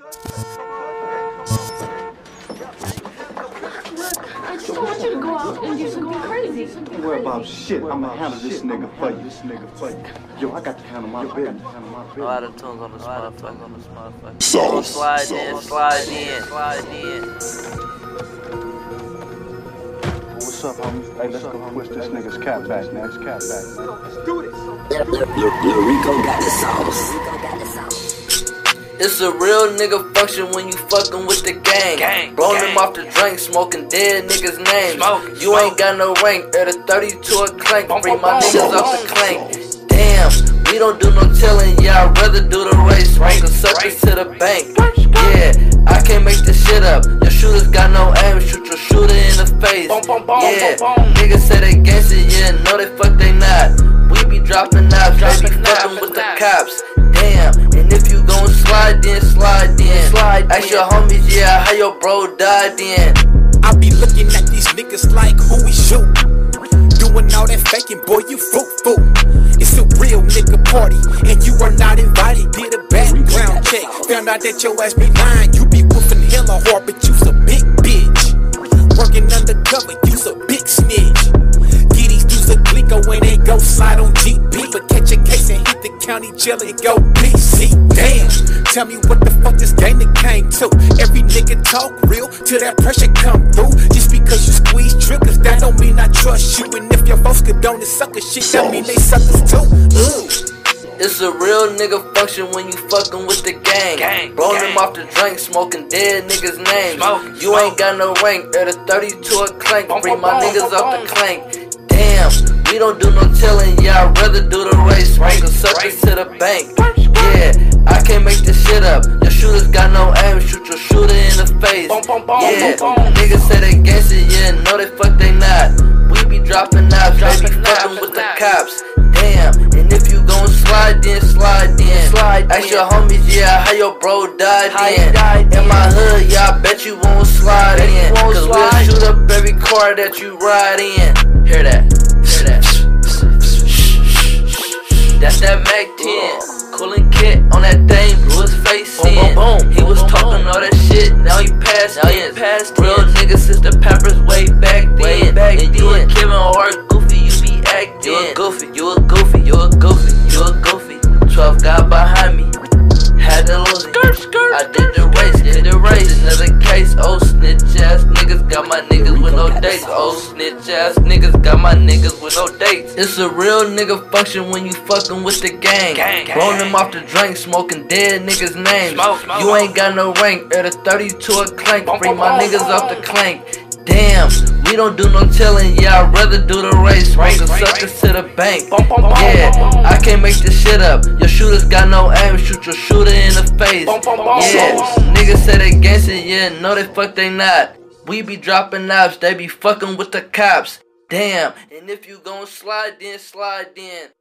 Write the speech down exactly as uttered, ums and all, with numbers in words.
I just don't want you to go out and do something crazy. Don't worry about shit. I'ma handle this nigga for you. This nigga for you. Yo, I got to handle my business. A lot of tunes on the motherfucker. On this motherfucker. So slide in, slide in, slide in. What's up, homie? Hey, let's go push this nigga's cap back, man. His cap back, man. Let's do this. Rico got the sauce. It's a real nigga function when you fucking with the gang. gang Blowing them off the drink, smoking dead niggas' names. Smoke, you smoke. Ain't got no rank, at a thirty to a clank. Free my niggas off the clank. Damn, we don't do no telling, yeah, I'd rather do the race. Smoke a suckers to the bank. Yeah, I can't make this shit up. Your shooters got no aim, shoot your shooter in the face. Yeah, niggas say they gangsta, yeah, no they fuck they not. We be dropping knives, they be fucking with the cops. Damn, and if you gon' slide then, slide then. Slide Ask your homies, yeah, how your bro died then. I be looking at these niggas like who we shoot. Doing all that faking, boy, you fool, fool. It's a real nigga party, and you are not invited. Did a background check, found out that your ass be lying. You be woofing hella hard, but you's a big bitch. Working undercover, you's a big snitch. Get these dudes a Glico when they go slide on G P, but catch a case and hit the county jail and go P C. Damn, tell me what the fuck this game that came to. Every nigga talk real till that pressure come through. Just because you squeeze triggers, that don't mean I trust you. And if your folks condone this sucker shit, that mean they suckers too. Ooh. It's a real nigga function when you fucking with the gang. gang Blowing gang. them off the drink, smoking dead niggas' names. Smoke, you smoke. ain't got no rank, at a thirty to a clank. Free my niggas off the clank. Damn, we don't do no telling, yeah, I'd rather do the race. Smoke a suckers to the bank. Yeah, I can't make this shit up. Your shooters got no aim, shoot your shooter in the face. Yeah, niggas say they gangsta, yeah, no they fuck they not. We be dropping knives, they be fucking with the cops. Damn, and if you gon' slide then, slide then. Ask your homies, yeah, how your bro died then. In my hood, yeah, I bet you won't slide in. Cause we'll shoot up every car that you ride in. Hear that, hear that. That's that Mac ten. Coolin' Kit on that thing, blew his face in. He was talking all that shit, now he passed in. Real niggas since the Peppers way back then. And you and Kevin Hart goofy, you be acting. You a goofy, you a goofy, you a goofy, you a goofy. twelve got behind me, had to lose it. I did the race, did the race. Another case, oh snitch ass niggas got my niggas with no dates. Oh snitch ass niggas got my niggas with no dates. It's a real nigga function when you fucking with the gang. gang Blowing them off the drink, smoking dead niggas' names. Smoke, smoke, you ain't got no rank, at a thirty to a clank. Free my niggas off the clank. Damn, we don't do no telling, yeah, I'd rather do the race. Smoke a suckers to the bank. Yeah, I can't make this shit up. Your shooters got no aim, shoot your shooter in the face. Yeah, niggas say they gangsta, yeah, no they fuck they not. We be dropping knives, they be fucking with the cops. Damn, and if you gon' slide then, slide then.